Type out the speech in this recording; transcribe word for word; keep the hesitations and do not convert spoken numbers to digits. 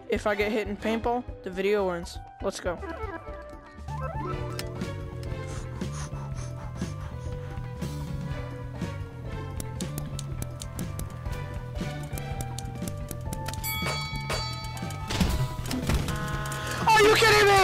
If I get hit in paintball, the video ends. Let's go. Are you kidding me?